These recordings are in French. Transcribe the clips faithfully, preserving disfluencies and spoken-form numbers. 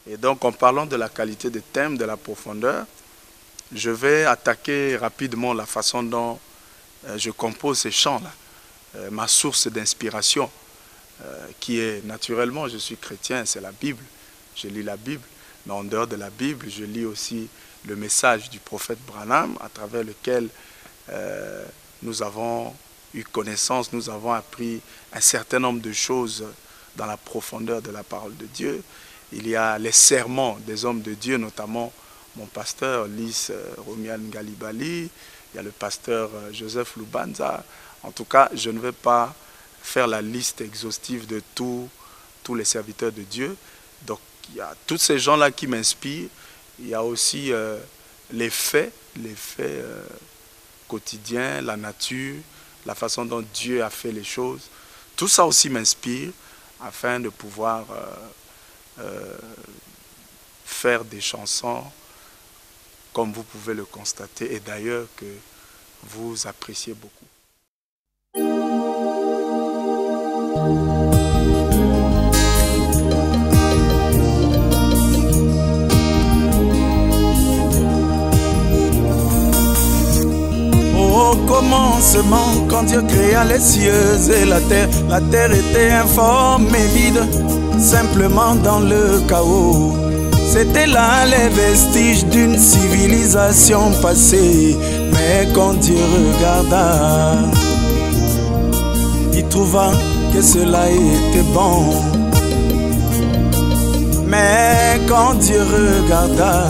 Et donc, en parlant de la qualité des thèmes, de la profondeur, je vais attaquer rapidement la façon dont euh, je compose ces chants-là. Euh, ma source d'inspiration, euh, qui est naturellement, je suis chrétien, c'est la Bible. Je lis la Bible, mais en dehors de la Bible, je lis aussi le message du prophète Branham, à travers lequel euh, nous avons eu connaissance, nous avons appris un certain nombre de choses dans la profondeur de la parole de Dieu. Il y a les sermons des hommes de Dieu, notamment mon pasteur Lys euh, Romial Ngalibali, il y a le pasteur euh, Joseph Lubanza. En tout cas, je ne vais pas faire la liste exhaustive de tous tous les serviteurs de Dieu. Donc, il y a tous ces gens-là qui m'inspirent. Il y a aussi euh, les faits, les faits euh, quotidiens, la nature, la façon dont Dieu a fait les choses. Tout ça aussi m'inspire afin de pouvoir euh, euh, faire des chansons comme vous pouvez le constater et d'ailleurs que vous appréciez beaucoup. Au commencement, quand Dieu créa les cieux et la terre, la terre était informe et vide, simplement dans le chaos. C'était là les vestiges d'une civilisation passée. Mais quand Dieu regarda, il trouva que cela était bon. Mais quand Dieu regarda,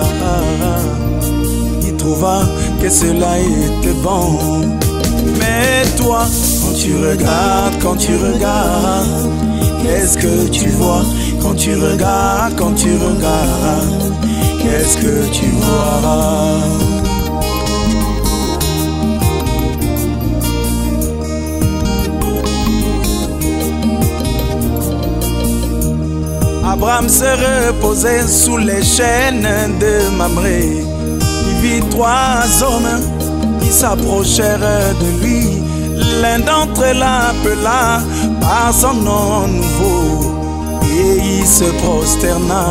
il trouva que cela était bon. Mais toi, quand tu regardes, quand tu regardes, qu'est-ce que tu vois? Quand tu regardes, quand tu regardes, qu'est-ce que tu vois? Abraham se reposait sous les chaînes de Mamré. Il vit trois hommes qui s'approchèrent de lui. L'un d'entre eux l'appela par son nom nouveau et il se prosterna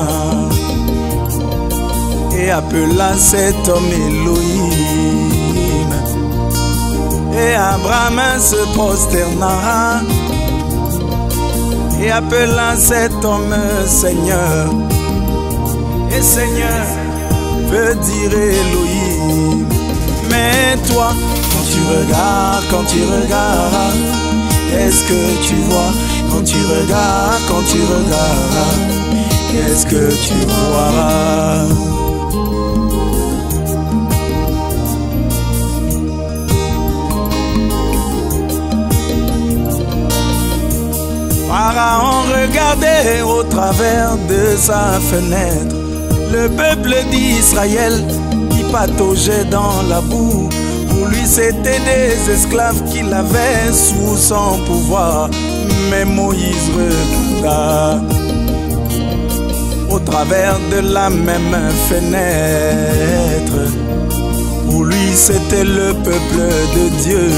et appela cet homme Elohim. Et Abraham se prosterna et appela cet homme Seigneur. Et Seigneur veut dire Elohim. Mais toi, quand tu regardes, quand tu regardes, qu'est-ce que tu vois? Quand tu regardes, quand tu regardes, qu'est-ce que tu vois? Pharaon regardait au travers de sa fenêtre le peuple d'Israël qui pataugeait dans la boue. Pour lui c'était des esclaves qu'il avait sous son pouvoir. Mais Moïse regarda au travers de la même fenêtre. Pour lui c'était le peuple de Dieu,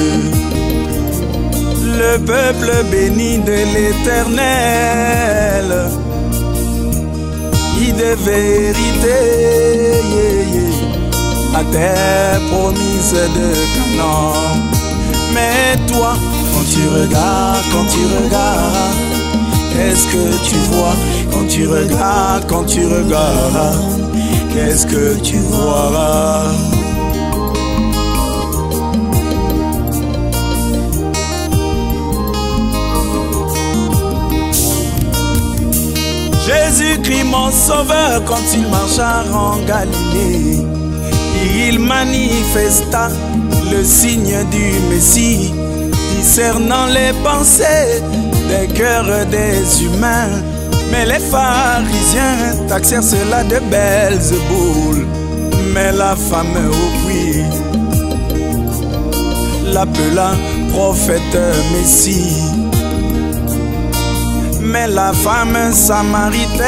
le peuple béni de l'Éternel, qui devait hériter yeah, yeah, la terre promise de Canaan. Mais toi, quand tu regardes, quand tu regardes, qu'est-ce que tu vois? Quand tu regardes, quand tu regardes, qu'est-ce que tu vois? Jésus-Christ mon sauveur, quand il marcha en Galilée, il manifesta le signe du Messie, discernant les pensées des cœurs des humains. Mais les pharisiens taxèrent cela de Belzéboul. Mais la femme au puits l'appela prophète Messie. Mais la femme samaritaine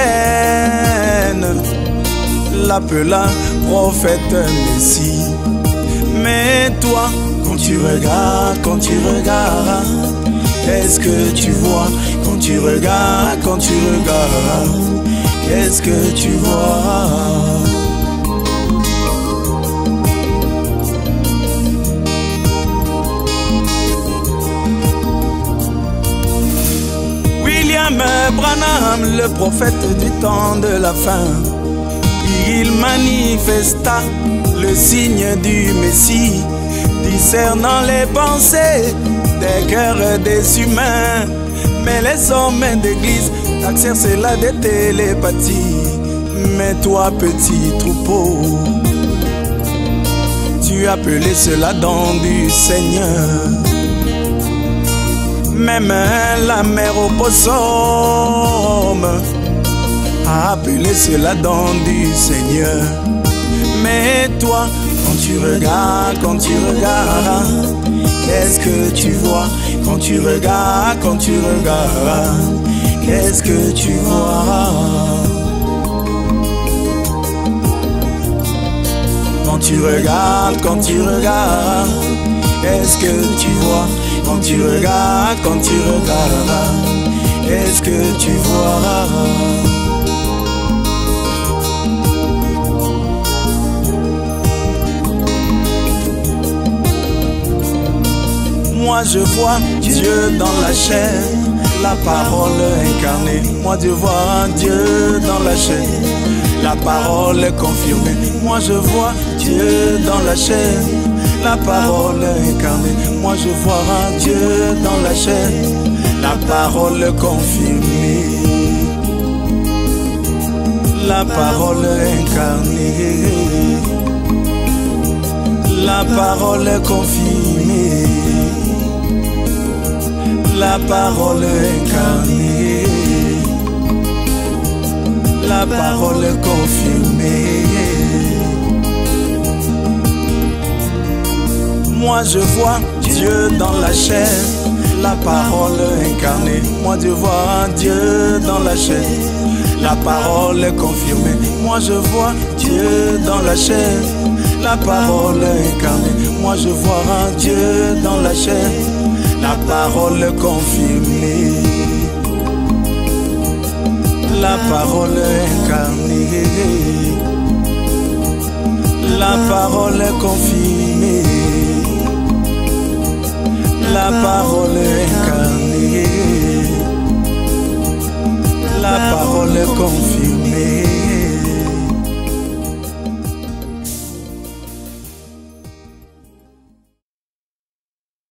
l'appela prophète Messie. Mais toi, quand tu regardes, quand tu regardes, qu'est-ce que tu vois? Quand tu regardes, quand tu regardes, qu'est-ce qu'est-ce que tu vois? William Branham, le prophète du temps de la fin, il manifesta le signe du Messie, discernant les pensées des cœurs des humains. Mais les hommes d'église taxèrent cela de télépathie. Mais toi, petit troupeau, tu appelais cela don du Seigneur. Même la mère au possum a appelé cela don du Seigneur. Mais toi, quand tu regardes, quand tu regardes, qu'est-ce que tu vois? Quand tu regardes, quand tu regardes, qu'est-ce que tu vois? Quand tu regardes, quand tu regardes, qu'est-ce que tu vois? Quand tu regardes, quand tu regardes, qu'est-ce que tu vois? Moi je vois Dieu dans la chair, la parole incarnée. Moi je vois Dieu dans la chair, la parole confirmée. Moi je vois Dieu dans la chair, la parole incarnée. Moi je vois Dieu dans la chair, la parole confirmée. La parole incarnée, la parole confirmée. La parole incarnée, la parole confirmée. Moi je vois Dieu dans la chair, la parole incarnée. Moi je vois Dieu dans la chair, la parole confirmée. Moi je vois Dieu dans la chair, la parole incarnée. Moi je vois Dieu dans la chair, la parole confirmée. La parole incarnée, la parole confirmée. La parole incarnée, la parole confirmée.